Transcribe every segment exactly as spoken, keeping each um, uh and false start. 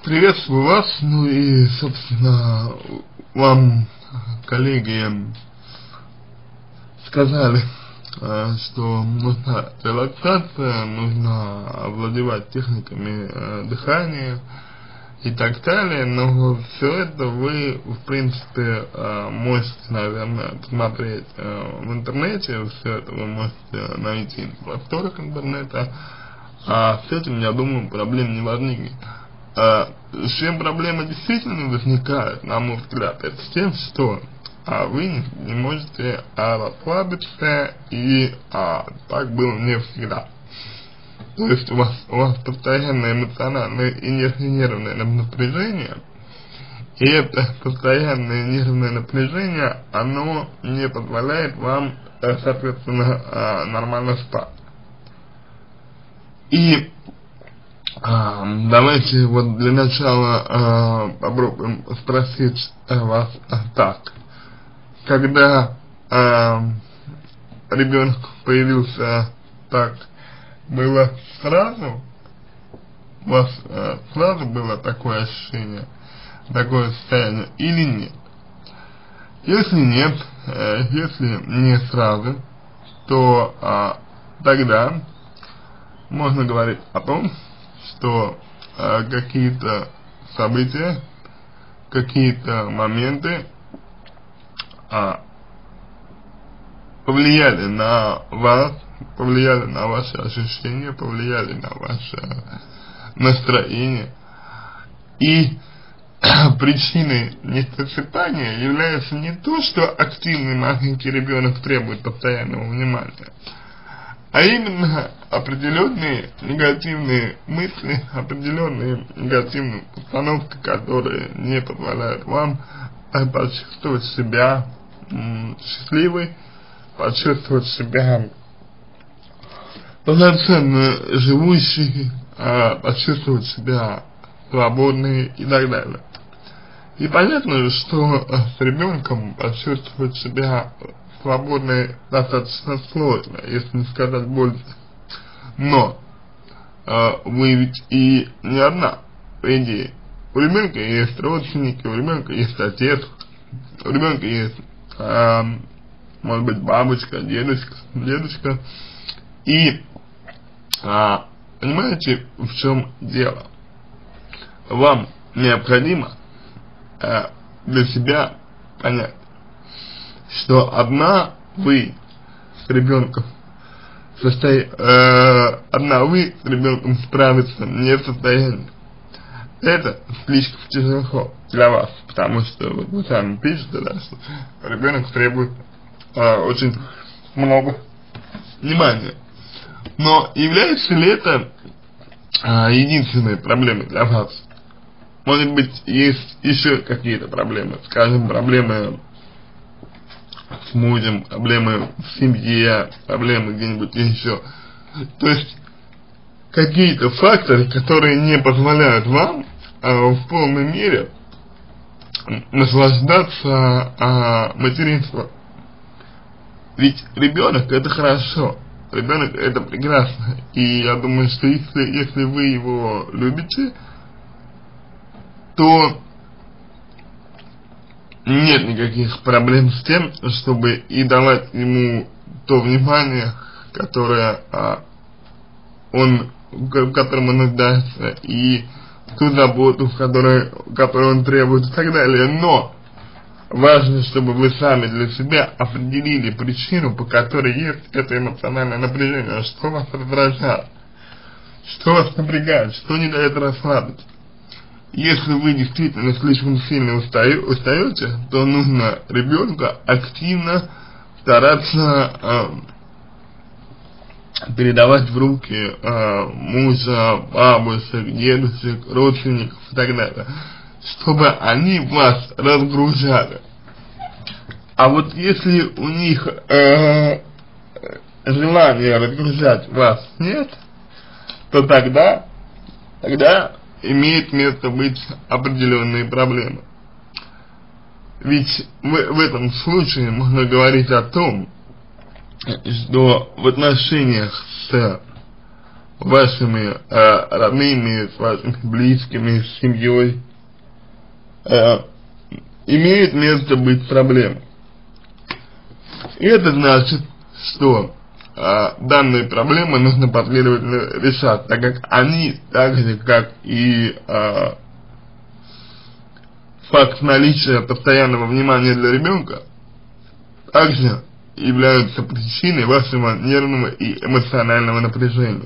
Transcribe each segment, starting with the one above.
Приветствую вас, ну и, собственно, вам, коллеги, сказали, что нужна релаксация, нужно овладевать техниками э, дыхания и так далее, но все это вы, в принципе, э, можете, наверное, посмотреть э, в интернете, все это вы можете найти на просторах интернета, а с этим, я думаю, проблем не возникнет. А, с чем проблема действительно возникает, на мой взгляд, это с тем, что а, вы не, не можете а, расслабиться, и а, так было не всегда. То есть у вас, у вас постоянное эмоциональное и нервное напряжение, и это постоянное нервное напряжение, оно не позволяет вам, соответственно, нормально спать. И А, давайте вот для начала а, попробуем спросить а, вас а, так. Когда а, ребенок появился, так было сразу? У вас а, сразу было такое ощущение, такое состояние или нет? Если нет, а, если не сразу, то а, тогда можно говорить о том, что э, какие-то события, какие-то моменты э, повлияли на вас, повлияли на ваши ощущения, повлияли на ваше настроение. И причиной недосыпания является не то, что активный маленький ребенок требует постоянного внимания, а именно определенные негативные мысли, определенные негативные установки, которые не позволяют вам почувствовать себя м, счастливой, почувствовать себя полноценно живущей, а, почувствовать себя свободной и так далее. И понятно, что с ребенком почувствовать себя свободной достаточно сложно, если не сказать больше. Но э, вы ведь и не одна, по идее. У ребенка есть родственники, у ребенка есть отец, у ребенка есть, э, может быть, бабушка, дедушка, дедушка. И э, понимаете, в чем дело? Вам необходимо э, для себя понять, что одна вы с ребенком состоя... э, одна вы с ребенком справиться не в состоянии. Это слишком тяжело для вас, потому что вот вы сами пишете, да, что ребенок требует э, очень много внимания. Но является ли это э, единственной проблемой для вас? Может быть, есть еще какие-то проблемы, скажем, проблемы с мужем, проблемы в семье, проблемы где-нибудь еще. То есть какие-то факторы, которые не позволяют вам а, в полной мере наслаждаться а, материнством. Ведь ребенок это хорошо, ребенок это прекрасно. И я думаю, что если, если вы его любите, то нет никаких проблем с тем, чтобы и давать ему то внимание, которое а, он, в котором он нуждается, и ту заботу, в которой, которую он требует, и так далее. Но важно, чтобы вы сами для себя определили причину, по которой есть это эмоциональное напряжение, что вас раздражает, что вас напрягает, что не дает расслабиться. Если вы действительно слишком сильно устаю, устаете, то нужно ребенка активно стараться э, передавать в руки э, мужа, бабушек, дедушек, родственников и так далее, чтобы они вас разгружали. А вот если у них э, желания разгружать вас нет, то тогда, тогда имеет место быть определенные проблемы. Ведь в, в этом случае можно говорить о том, что в отношениях с вашими э, родными, с вашими близкими, с семьей, э, имеет место быть проблема. И это значит, что э, данные проблемы нужно последовательно решать, так как они, так же как и э, факт наличия постоянного внимания для ребенка, также являются причиной вашего нервного и эмоционального напряжения.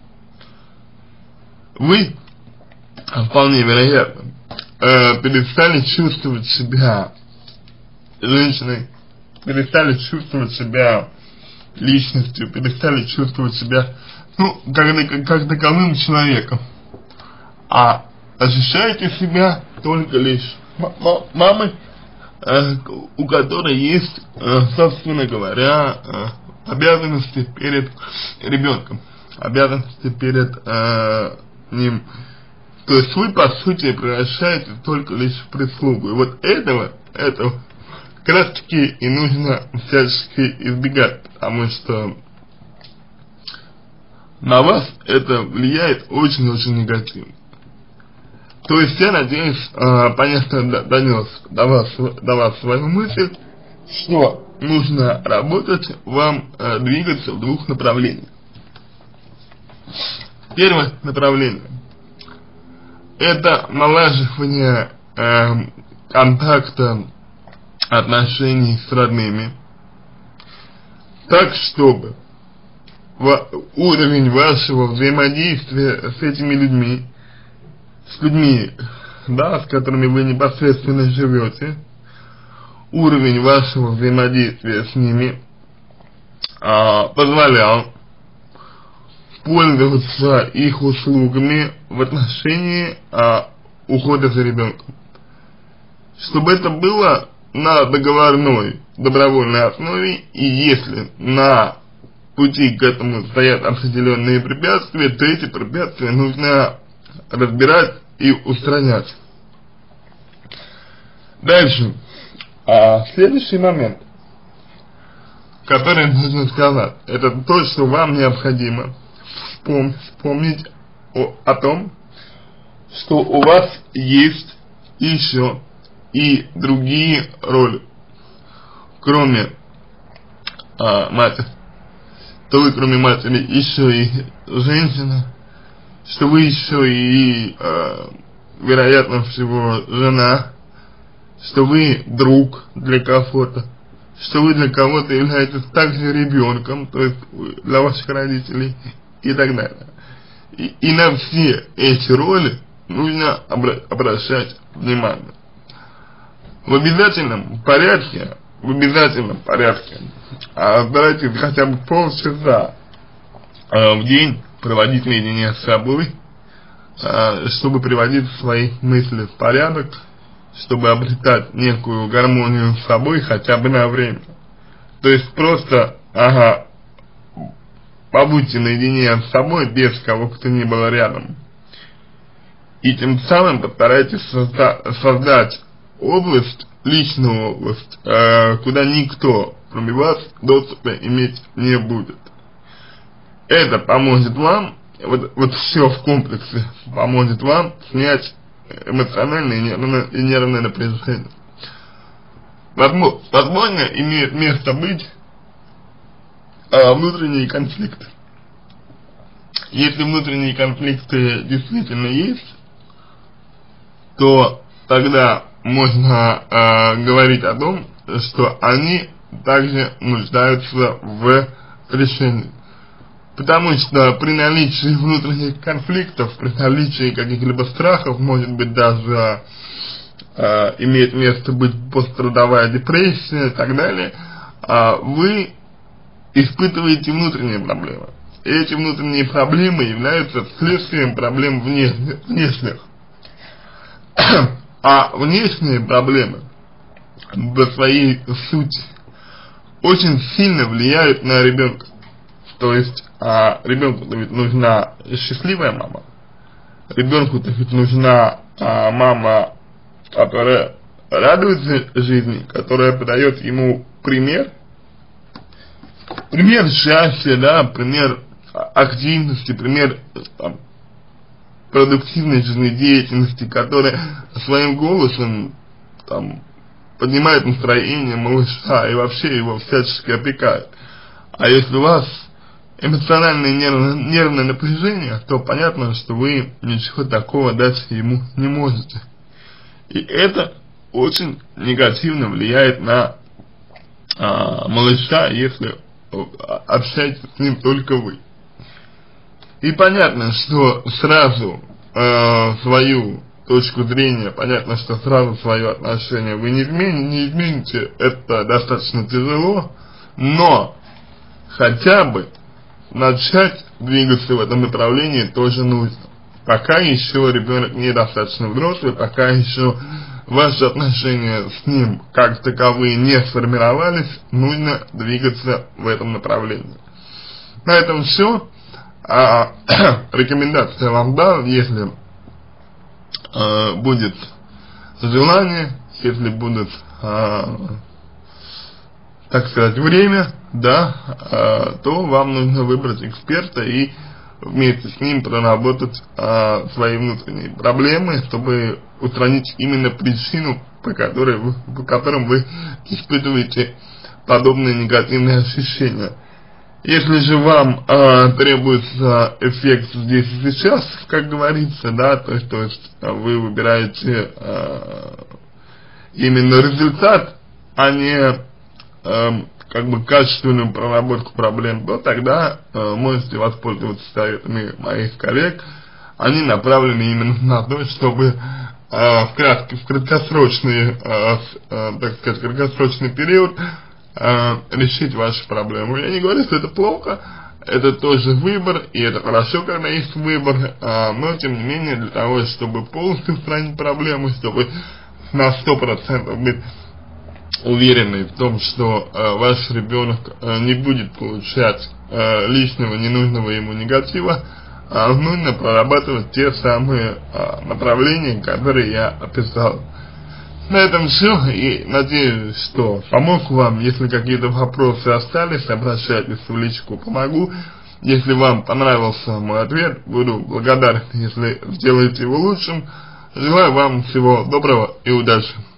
Вы, вполне вероятно, э, перестали чувствовать себя женщиной, перестали чувствовать себя личностью, перестали чувствовать себя, ну, как, как таковым человеком, а ощущаете себя только лишь мамой, э, у которой есть, э, собственно говоря, э, обязанности перед ребенком, обязанности перед э, ним. То есть вы, по сути, превращаетесь только лишь в прислугу. И вот этого, этого как раз таки и нужно всячески избегать, потому что на вас это влияет очень-очень негативно. То есть я надеюсь, э, понятно донес до вас, до вас свою мысль, что нужно работать, вам э, двигаться в двух направлениях. Первое направление — это налаживание э, контакта, отношений с родными, так, чтобы уровень вашего взаимодействия с этими людьми, с людьми, да, с которыми вы непосредственно живете, уровень вашего взаимодействия с ними а, позволял пользоваться их услугами в отношении а, ухода за ребенком. Чтобы это было на договорной, добровольной основе, и если на пути к этому стоят определенные препятствия, то эти препятствия нужно разбирать и устранять. Дальше. А, следующий момент, который нужно сказать, это то, что вам необходимо вспомнить о, о том, что у вас есть еще и другие роли, кроме а, матери, то вы кроме матери еще и женщина, что вы еще и, а, вероятно всего, жена, что вы друг для кого-то, что вы для кого-то являетесь также ребенком, то есть для ваших родителей и так далее. И, и на все эти роли нужно обра обращать внимание. В обязательном порядке, в обязательном порядке а, старайтесь хотя бы полчаса а, в день проводить наедине с собой, а, чтобы приводить свои мысли в порядок, чтобы обретать некую гармонию с собой хотя бы на время. То есть просто, ага, побудьте наедине с собой без кого бы то ни было рядом. И тем самым постарайтесь созда создать область, личную область, э, куда никто, кроме вас, доступа иметь не будет. Это поможет вам, вот, вот все в комплексе поможет вам снять эмоциональное и нервное, и нервное напряжение. Возможно, имеет место быть э, внутренние конфликты. Если внутренние конфликты действительно есть, то тогда можно э, говорить о том, что они также нуждаются в решении. Потому что при наличии внутренних конфликтов, при наличии каких-либо страхов, может быть даже э, имеет место быть пострадовая депрессия и так далее, э, вы испытываете внутренние проблемы. И эти внутренние проблемы являются следствием проблем внешних. внешних. А внешние проблемы по своей сути очень сильно влияют на ребенка. То есть а, ребенку-то ведь нужна счастливая мама, ребенку-то ведь нужна а, мама, которая радуется жизни, которая подает ему пример, пример счастья, да, пример активности, пример там, продуктивной жизнедеятельности, которая своим голосом там, поднимает настроение малыша и вообще его всячески опекает. А если у вас эмоциональное нервное, нервное напряжение, то понятно, что вы ничего такого дать ему не можете. И это очень негативно влияет на а, малыша, если общаетесь с ним только вы. И понятно, что сразу э, свою точку зрения, понятно, что сразу свое отношение вы не измените, не измените, это достаточно тяжело, но хотя бы начать двигаться в этом направлении тоже нужно. Пока еще ребенок недостаточно взрослый, пока еще ваши отношения с ним как таковые не сформировались, нужно двигаться в этом направлении. На этом все. А, рекомендация вам дал, если э, будет желание, если будет, э, так сказать, время, да, э, то вам нужно выбрать эксперта и вместе с ним проработать э, свои внутренние проблемы, чтобы устранить именно причину, по которой вы, по которым вы испытываете подобные негативные ощущения. Если же вам э, требуется эффект здесь и сейчас, как говорится, да, то есть, то есть вы выбираете э, именно результат, а не э, как бы качественную проработку проблем, то тогда э, можете воспользоваться советами моих коллег. Они направлены именно на то, чтобы э, в, кратко, в краткосрочный, э, э, так сказать, краткосрочный период Uh, решить ваши проблемы. Я не говорю, что это плохо, это тоже выбор, и это хорошо, когда есть выбор, uh, но тем не менее, для того, чтобы полностью устранить проблему, чтобы на сто процентов быть уверенной в том, что uh, ваш ребенок uh, не будет получать uh, лишнего, ненужного ему негатива, uh, нужно прорабатывать те самые uh, направления, которые я описал. На этом все, и надеюсь, что помог вам. Если какие-то вопросы остались, обращайтесь в личку, помогу. Если вам понравился мой ответ, буду благодарен, если сделаете его лучшим. Желаю вам всего доброго и удачи.